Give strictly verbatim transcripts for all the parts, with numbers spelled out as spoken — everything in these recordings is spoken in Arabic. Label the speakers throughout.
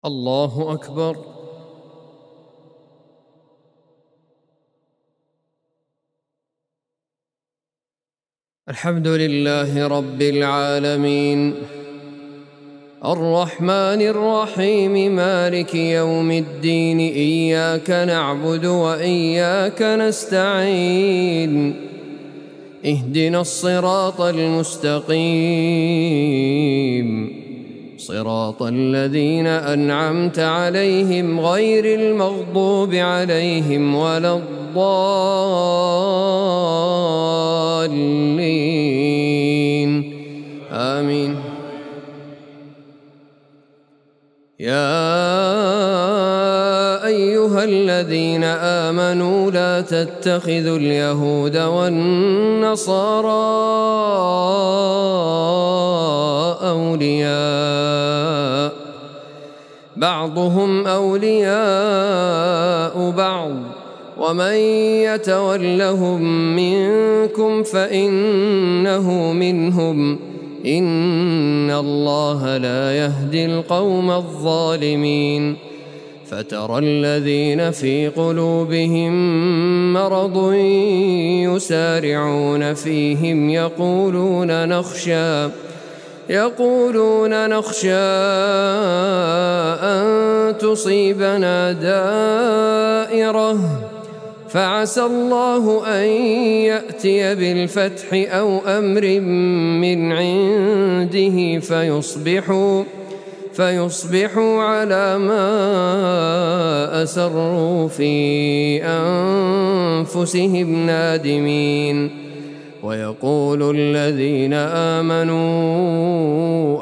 Speaker 1: الله أكبر. الحمد لله رب العالمين، الرحمن الرحيم، مالك يوم الدين، إياك نعبد وإياك نستعين، اهدنا الصراط المستقيم، صراط الذين أنعمت عليهم غير المغضوب عليهم ولا الضالين، آمين. يا أيها الذين آمنوا لا تتخذوا اليهود والنصارى أولياء، بعضهم أولياء بعض، ومن يتولهم منكم فإنه منهم، إن الله لا يهدي القوم الظالمين. فترى الذين في قلوبهم مرض يسارعون فيهم يقولون نخشى يقولون نخشى أن تصيبنا دائرة، فعسى الله أن يأتي بالفتح أو أمر من عنده فيصبحوا فيصبحوا على ما أسروا في أنفسهم نادمين. ويقول الذين آمنوا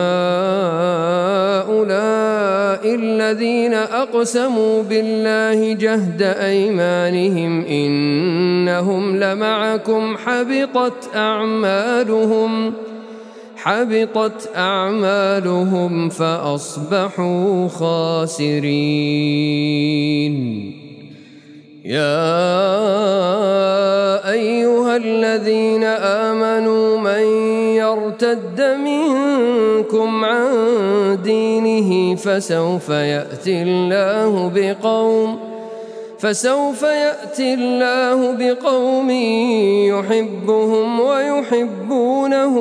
Speaker 1: أهؤلاء الذين أقسموا بالله جهد أيمانهم إنهم لمعكم حبطت أعمالهم حبطت أعمالهم فأصبحوا خاسرين. يا أيها الذين آمنوا من يرتد منكم عن دينه فسوف يأتي الله بقوم فسوف يأتي الله بقوم يحبهم ويحبونه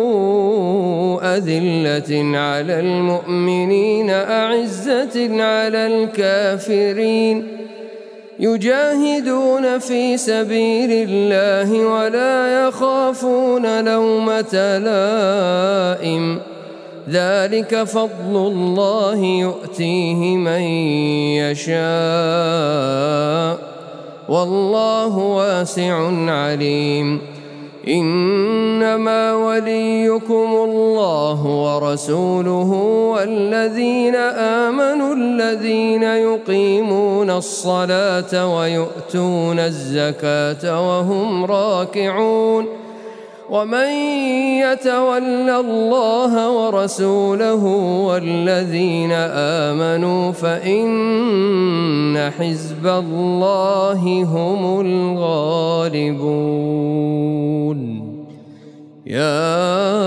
Speaker 1: أذلة على المؤمنين أعزة على الكافرين يجاهدون في سبيل الله ولا يخافون لومة لائم، ذلك فضل الله يؤتيه من يشاء والله واسع عليم. إنما وليكم الله ورسوله والذين آمنوا الذين يقيمون الصلاة ويؤتون الزكاة وهم راكعون، ومن يتول الله ورسوله والذين آمنوا فإن حزب الله هم الغالبون. يا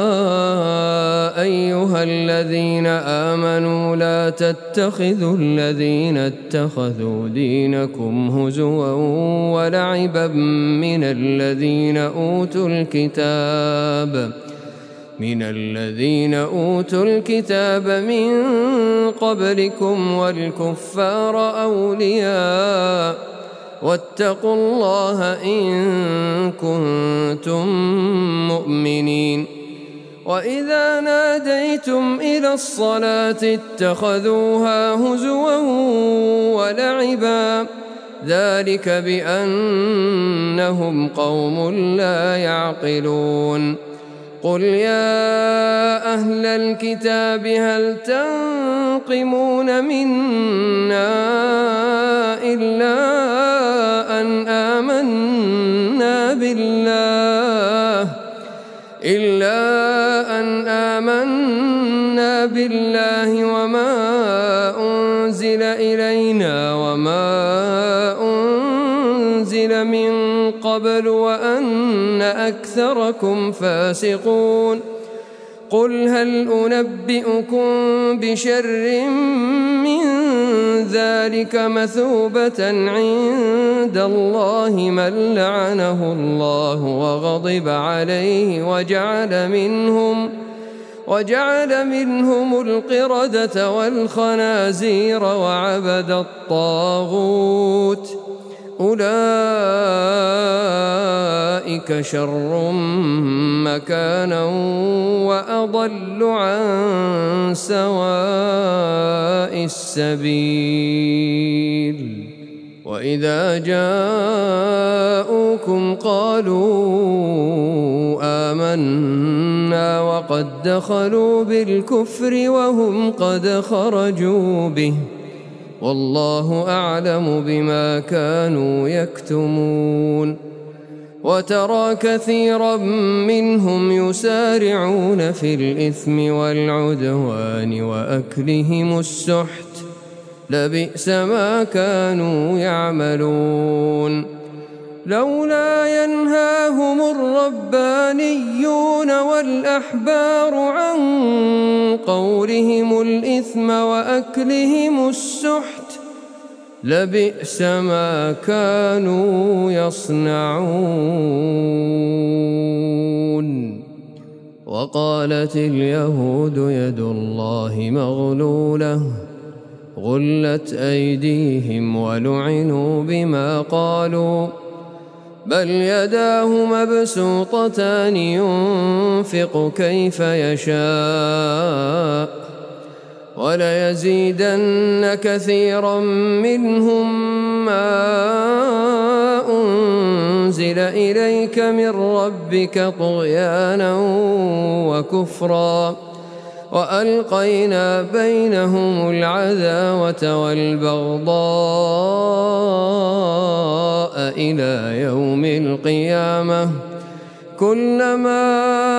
Speaker 1: أيها الذين آمنوا لا تتخذوا الذين اتخذوا دينكم هزوا ولعبا من الذين أوتوا الكتاب من الذين أوتوا الكتاب من قبلكم والكفار أولياء، واتقوا الله إن كنتم مؤمنين. وإذا ناديتم إلى الصلاة اتخذوها هزوا ولعبا، ذلك بأنهم قوم لا يعقلون. قل يا أهل الكتاب هل تنقمون منا إلا أن آمنا بالله إلا أن آمنا بالله وما أنزل إلينا وما أنزل من قبل وأن أكثركم فاسقون. قل هل أنبئكم بشر من ذلك مثوبة عند الله من لعنه الله وغضب عليه وجعل منهم وجعل منهم القردة والخنازير وعبد الطاغوت أولئك شر مكانا وأضل عن سواء السبيل وإذا جاءوكم قالوا آمنا وقد دخلوا بالكفر وهم قد خرجوا به والله أعلم بما كانوا يكتمون وترى كثيرا منهم يسارعون في الإثم والعدوان وأكلهم السحت لبئس ما كانوا يعملون لولا ينهاهم الربانيون والأحبار عن قولهم الإثم وأكلهم السحت لبئس ما كانوا يصنعون وقالت اليهود يد الله مغلولة غلت أيديهم ولعنوا بما قالوا بل يداه مبسوطتان ينفق كيف يشاء وليزيدن كثيرا منهم ما أنزل إليك من ربك طغيانا وكفرا وألقينا بينهم العداوة والبغضاء إلى يوم القيامة كلما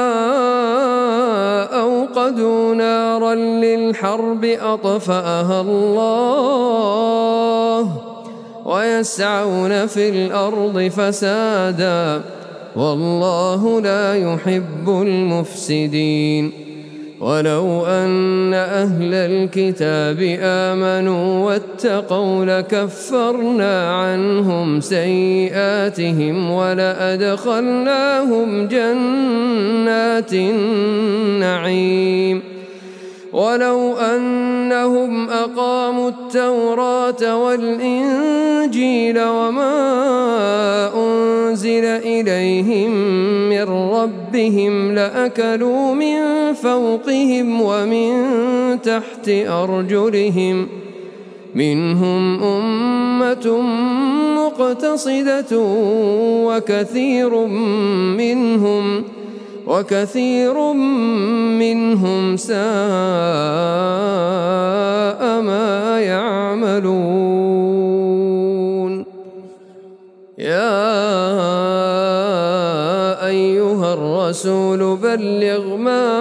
Speaker 1: أوقدوا نارا للحرب أطفأها الله ويسعون في الأرض فسادا والله لا يحب المفسدين ولو أن أهل الكتاب آمنوا واتقوا لكفرنا عنهم سيئاتهم ولأدخلناهم جنات النعيم ولو أنهم أقاموا التوراة والإنجيل وما أنزل إليهم من ربهم لأكلوا من فوقهم ومن تحت أرجلهم منهم أمة مقتصدة وكثير منهم وكثير منهم ساء ما يعملون يا أيها الرسول بلغ ما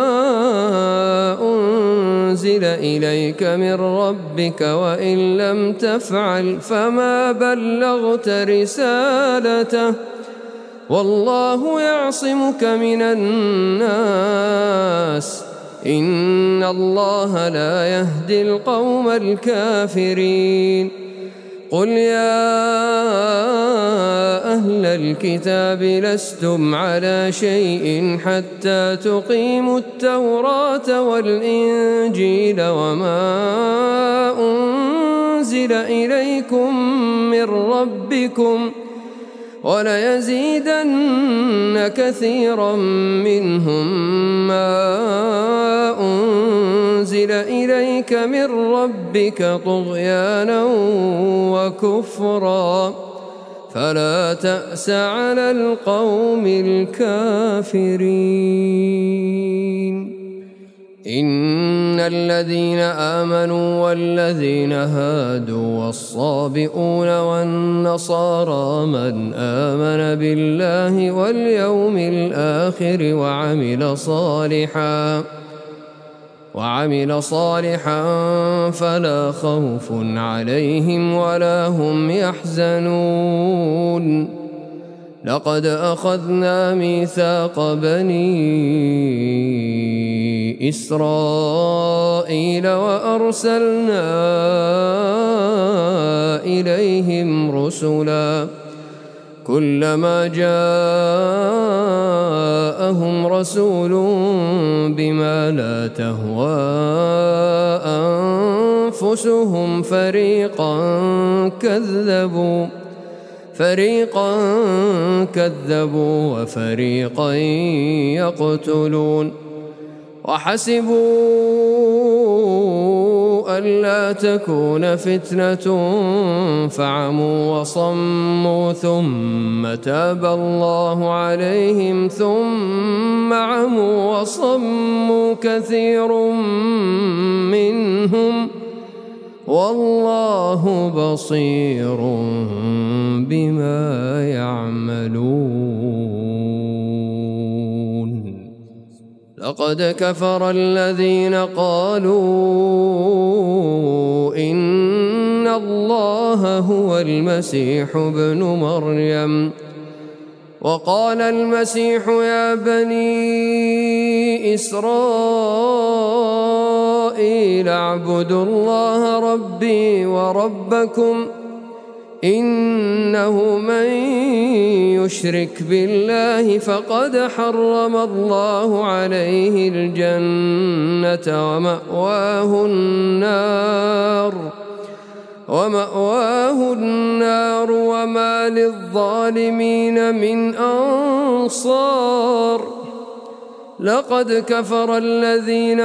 Speaker 1: أنزل إليك من ربك وإن لم تفعل فما بلغت رسالته والله يعصمك من الناس إن الله لا يهدي القوم الكافرين قل يا أهل الكتاب لستم على شيء حتى تقيموا التوراة والإنجيل وما أنزل إليكم من ربكم وليزيدن كثيرا منهم ما أنزل إليك من ربك طغيانا وكفرا فلا تأس على القوم الكافرين إن الذين آمنوا والذين هادوا والصابئون والنصارى من آمن بالله واليوم الآخر وعمل صالحا وعمل صالحا فلا خوف عليهم ولا هم يحزنون لقد أخذنا ميثاق بني إسرائيل وأرسلنا إليهم رسلا كلما جاءهم رسول بما لا تهوى أنفسهم فريقا كذبوا فريقا كذبوا وفريقا يقتلون وحسبوا ألا تكون فتنة فعموا وصموا ثم تاب الله عليهم ثم عموا وصموا كثير منهم والله بصير بما يعملون لقد كفر الذين قالوا إن الله هو المسيح ابن مريم وقال المسيح يا بني إسرائيل اعبدوا الله ربي وربكم إنه من يشرك بالله فقد حرم الله عليه الجنة ومأواه النار ومأواه النار وما للظالمين من أنصار لقد كفر الذين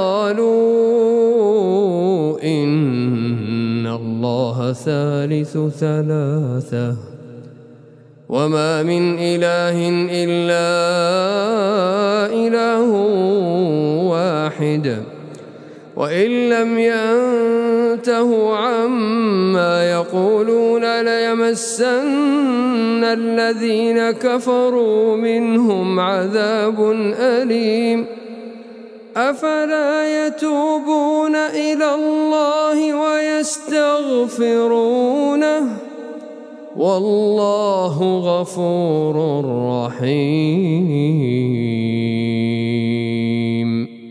Speaker 1: قالوا إن الله ثالث ثلاثة وما من إله إلا إله واحد وإن لم ينتهوا عما يقولون ليمسن الذين كفروا منهم عذاب أليم أفلا يتوبون إلى الله ويستغفرونه والله غفور رحيم.